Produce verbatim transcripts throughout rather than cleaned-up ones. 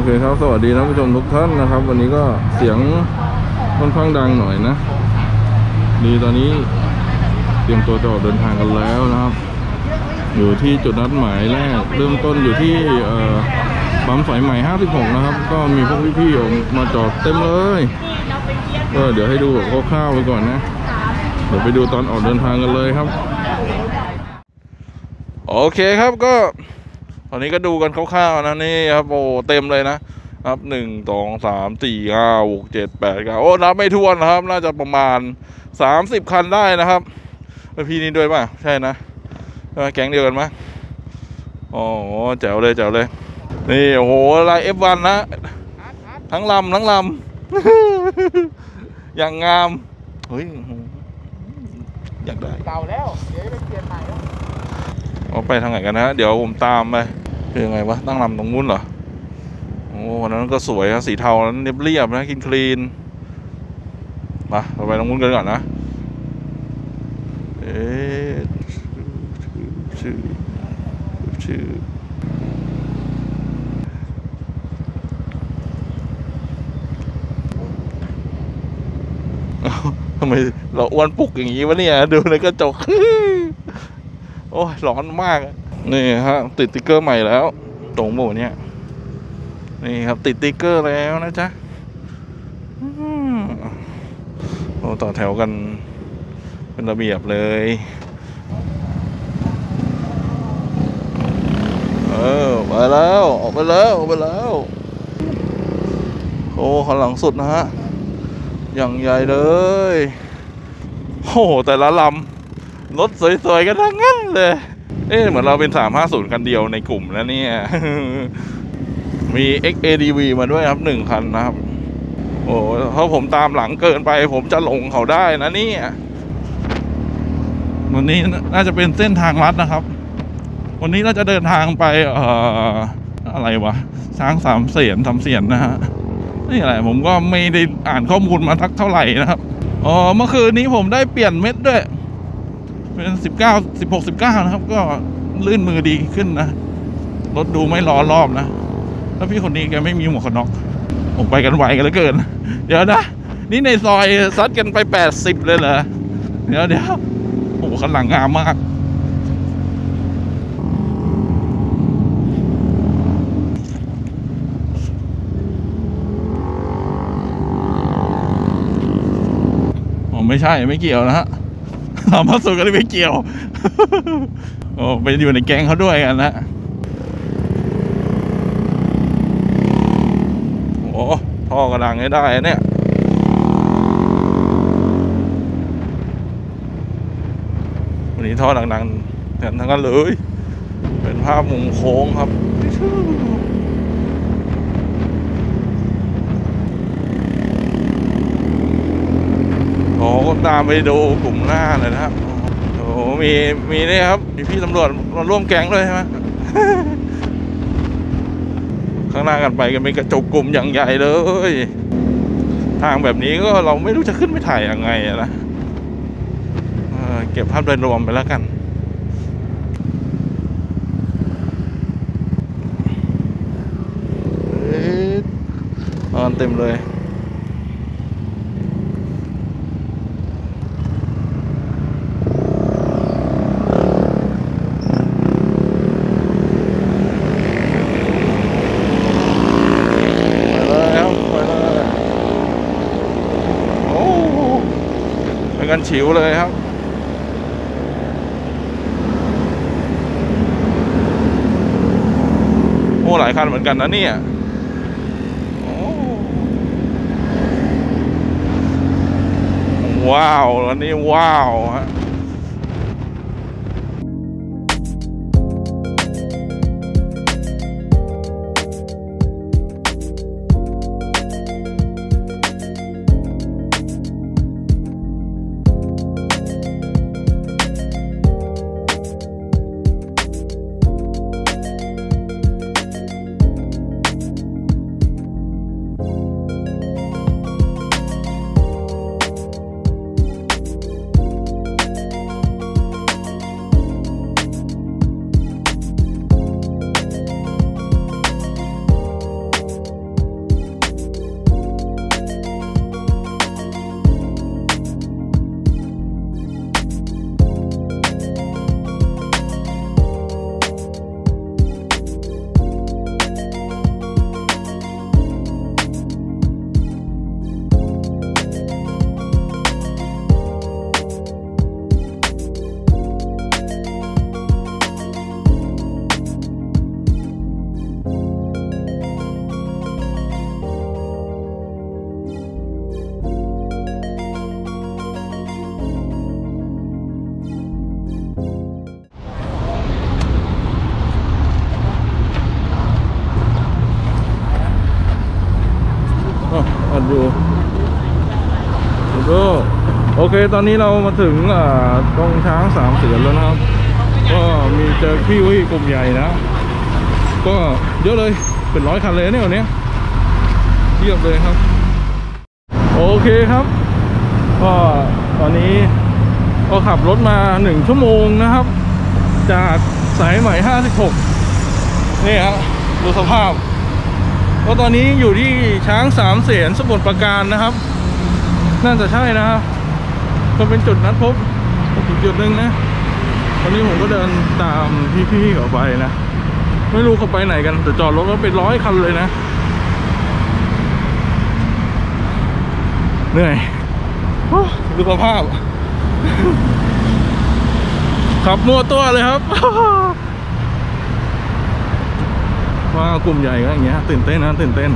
เคครับสวัสดีท่านผู้ชมทุกท่านนะครับวันนี้ก็เสียงค่อนข้างดังหน่อยนะดีตอนนี้เตรียมตัวจะออกเดินทางกันแล้วนะครับอยู่ที่จุดนัดหมายแรกเริ่มต้นอยู่ที่ปั๊มสายใหม่ห้าสิบหกนะครับก็มีพวกพี่ๆออกมาจอดเต็มเลยก็เดี๋ยวให้ดูแบบคร่าวๆไปก่อนนะเดี๋ยวไปดูตอนออกเดินทางกันเลยครับโอเคครับก็ตอนนี้ก็ดูกันคร่าวๆนะนี่ครับโอ้เต็มเลยนะครับหนึ่งสองสามสี่ห้าหกเจ็ดแปดเก้าโอ้นับไม่ถ้วนนะครับน่าจะประมาณสามสิบคันได้นะครับพี่นี่ด้วยป่ะใช่นะแก๊งเดียวกันมั้ยอ๋อแจ๋วเลยแจ๋วเลยนี่โอ้โหลาย เอฟ วัน นะทั้งลำทั้งลำอย่างงามเฮ้ยอยากได้เก่าแล้วเดี๋ยวไปเปลี่ยนใหม่แล้วเอาไปทางไหนกันนะเดี๋ยวผมตามไปเป็นยังไงวะตั้งลำตรงนู้นเหรอโอ้วันนั้นก็สวยนะสีเทานั้นเรียบๆนะกินคลีนมาเราไปตรงนู้นกันก่อนนะเอ๊ะชื่อชื่อทำไมเราอ้วนปุกอย่างนี้วะเนี่ยดูในกระจกโอ้ยร้อนมากนี่ฮะติดติ๊กเกอร์ใหม่แล้วตรงหมู่เนี่ยนี่ครับติดติ๊กเกอร์แล้วนะจ๊ะโอ้ต่อแถวกันเป็นระเบียบเลยเออไปแล้วออกไปแล้วออกไปแล้วโอ้ข้างหลังสุดนะฮะอย่างใหญ่เลยโอ้แต่ละลำรถสวยๆกันทั้งนั้นเลยเอ๊ะเหมือนเราเป็นสามห้าศูนย์คันเดียวในกลุ่มแล้วเนี่ยมี เอ็กซ์ เอ ดี วี มาด้วยครับหนึ่งคันนะครับโอ้ถ้าผมตามหลังเกินไปผมจะหลงเขาได้นะเนี่ยวันนี้น่าจะเป็นเส้นทางลัดนะครับวันนี้เราจะเดินทางไปเอ่ออะไรวะช้างสามเสียนสามเสียนนะฮะนี่อะไรผมก็ไม่ได้อ่านข้อมูลมาทักเท่าไหร่นะครับอ๋อเมื่อคืนนี้ผมได้เปลี่ยนเม็ดด้วยเป็นสิบเก้า สิบหก สิบเก้านะครับก็ลื่นมือดีขึ้นนะรถดูไม่ล้อรอบนะแล้วพี่คนนี้แกไม่มีหมวกกันน็อกผมไปกันไวกันเหลือเกินเดี๋ยวนะนี่ในซอยซัดกันไปแปดสิบเลยเหรอเดี๋ยวเดี๋ยวโอ้โหข้างหลังงามมากไม่ใช่ไม่เกี่ยวนะฮะสามพันสุดก็ไม่เกี่ยวโอ้ไปอยู่ในแก๊งเขาด้วยกันนะโอ้ท่อกระดังให้ได้เนี่ยวันนี้ท่อดังๆกันทั้งนั้นเลยเป็นภาพมุมโค้งครับโอ้ตามไปดูกลุ่มหน้าเลยนะครับโอ้มีมีนี่ครับมีพี่ตำรวจมาร่วมแก๊งด้วยใช่ไหม ข้างหน้ากันไปกันเป็นกระจกกลุ่มอย่างใหญ่เลยทางแบบนี้ก็เราไม่รู้จะขึ้นไปถ่ายยังไงนะเก็บภาพโดยรวมไปแล้วกันนอนเต็มเลยกันฉิวเลยครับโอ้หลายคันเหมือนกันนะเนี่ยว้าวอันนี้ว้าวฮะเคตอนนี้เรามาถึงตรงช้างสามเสือนแล้วนะครับก็มีเจอพี่วิ่งกลุ่มใหญ่นะก็เยอะเลยเป็นร้อยคันเลยเนี่ยวันนี้เทียบเลยครับโอเคครับก็ตอนนี้ก็ขับรถมาหนึ่งชั่วโมงนะครับจากสายใหม่ห้าสิบหกนี่ครับดูสภาพก็ตอนนี้อยู่ที่ช้างสามเสียนสมุทรปราการนะครับน่าจะใช่นะครับก็เป็นจุดนัดพบอีกจุดหนึ่งนะตอนนี้ผมก็เดินตามพี่ๆเขาไปนะไม่รู้เขาไปไหนกันแต่จอดรถก็เป็นร้อยคันเลยนะเหนื่อยดูสภาพขับมั่วตัวเลยครับว่ากลุ่มใหญ่ก็อย่างเงี้ยตื่นเต้นนะตื่นเต้น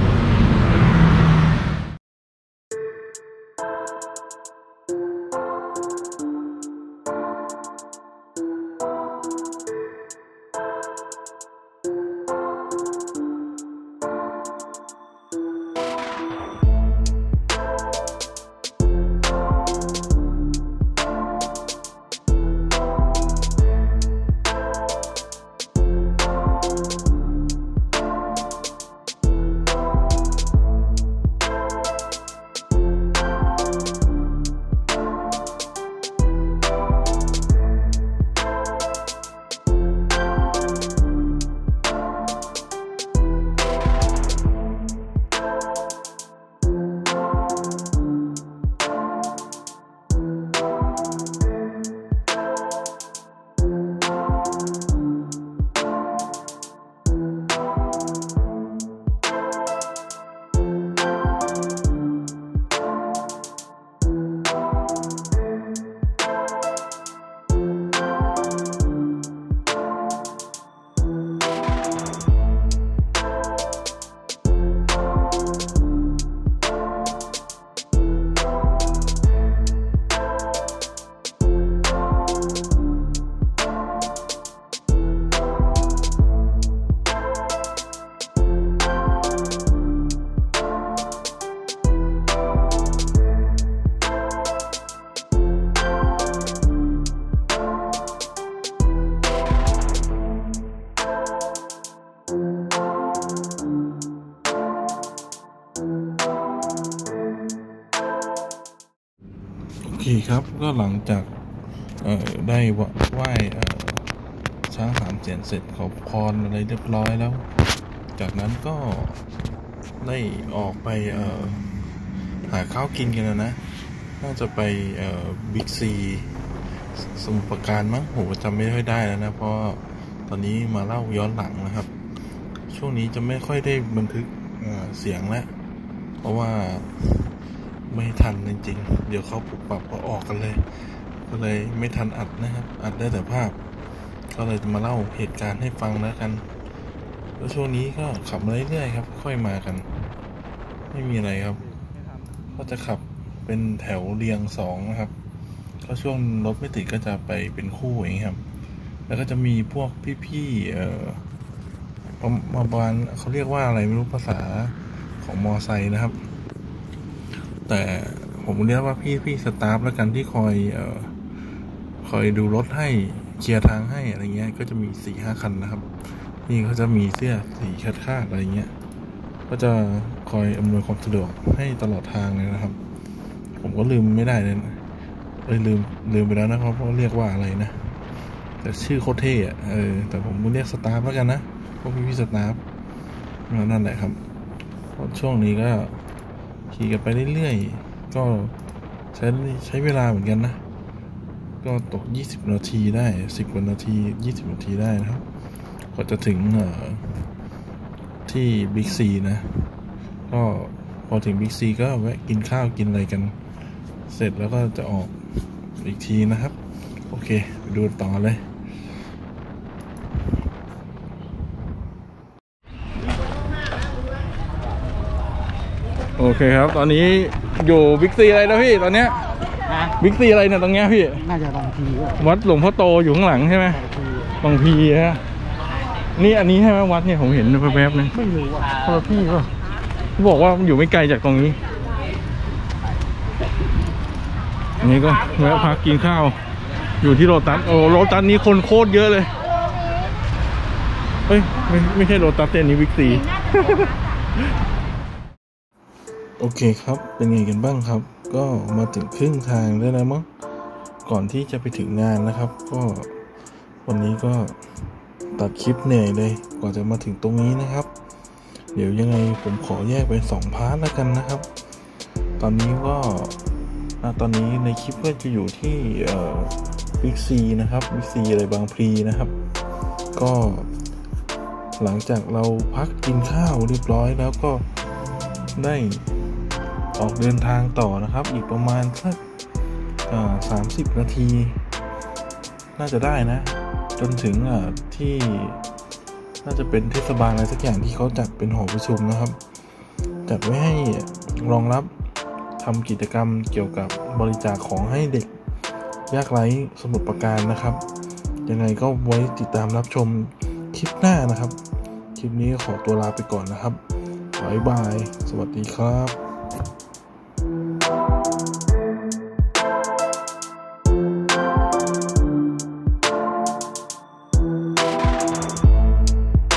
โอเคครับก็หลังจากได้ไหว้ช้างสามเสียนเสร็จขอพรอะไรเรียบร้อยแล้วจากนั้นก็ได้ออกไปหาข้าวกินกันนะน่าจะไปบิ๊กซีสมุทรปราการมั้งผมจำไม่ค่อยได้แล้วนะเพราะตอนนี้มาเล่าย้อนหลังนะครับช่วงนี้จะไม่ค่อยได้บันทึกเสียงแล้วเพราะว่าไม่ทันจริงๆเดี๋ยวเขาปรับปรับก็ออกกันเลยก็เลยไม่ทันอัดนะครับอัดได้แต่ภาพก็เลยมาเล่าเหตุการณ์ให้ฟังแล้วกันแล้วช่วงนี้ก็ขับมาเรื่อยๆครับค่อยมากันไม่มีอะไรครับก็จะขับเป็นแถวเรียงสองนะครับก็ช่วงรถไม่ติดก็จะไปเป็นคู่อย่างนี้ครับแล้วก็จะมีพวกพี่ๆเอ่อมาบานเขาเรียกว่าอะไรไม่รู้ภาษาของมอไซค์นะครับแต่ผมเรียกว่าพี่พี่สตาฟแล้วกันที่คอยเอ่อคอยดูรถให้เคลียร์ทางให้อะไรเงี้ยก็จะมีสี่ห้าคันนะครับนี่เขาจะมีเสื้อสีคาดคาดอะไรเงี้ยก็จะคอยอำนวยความสะดวกให้ตลอดทางเลยนะครับผมก็ลืมไม่ได้เลยนะเอ้ยลืมลืมไปแล้วนะครับเพราะเรียกว่าอะไรนะแต่ชื่อโคตรเท่อะเออแต่ผมเรียกสตาฟแล้วกันนะพวกพี่พี่สตาฟนั่นแหละครับช่วงนี้ก็ขี่กันไปเรื่อยๆก็ใช้ใช้เวลาเหมือนกันนะก็ตกยี่สิบนาทีได้สิบกว่านาทียี่สิบนาทีได้นะครับกว่าจะถึงที่บิ๊กซีนะก็พอถึงบิ๊กซีก็แวะกินข้าวกินอะไรกันเสร็จแล้วก็จะออกอีกทีนะครับโอเคไปดูต่อเลยโอเคครับตอนนี้อยู่บิ๊กซีอะไรนะพี่ตอนเนี้ยบิ๊กซีอะไรเนี่ยตรงเนี้ยพี่น่าจะบางทีวัดหลวงพ่อโตอยู่ข้างหลังใช่ไหมบางพีฮะนี่อันนี้ใช่ไหมวัดเนี่ยผมเห็นแวบๆนึงไม่รู้อ่ะคนละพี่ก็บอกว่าอยู่ไม่ไกลจากตรงนี้นี่ก็แวะพักกินข้าวอยู่ที่โรตัสโอ้โรตัสนี้คนโคตรเยอะเลยเฮ้ยไม่ไม่ใช่โรตัสเต้นนี้วิกซีโอเคครับเป็นไงกันบ้างครับก็มาถึงครึ่งทางแล้วนะมั้งก่อนที่จะไปถึงงานนะครับก็วันนี้ก็ตัดคลิปเหนื่อยเลยกว่าจะมาถึงตรงนี้นะครับเดี๋ยวยังไงผมขอแยกเป็นสองพาร์ทแล้วกันนะครับตอนนี้ก็ตอนนี้ในคลิปก็จะอยู่ที่บิ๊กซีนะครับบิ๊กซีอะไรบางพลีนะครับก็หลังจากเราพักกินข้าวเรียบร้อยแล้วก็ได้ออกเดินทางต่อนะครับอีกประมาณสักสามสิบนาทีน่าจะได้นะจนถึงที่น่าจะเป็นเทศบาลอะไรสักอย่างที่เขาจัดเป็นหอประชุมนะครับจัดไว้ให้รองรับทำกิจกรรมเกี่ยวกับบริจาคของให้เด็กยากไร้สมุทรปราการนะครับยังไงก็ไว้ติดตามรับชมคลิปหน้านะครับคลิปนี้ขอตัวลาไปก่อนนะครับบ๊ายบายสวัสดีครับ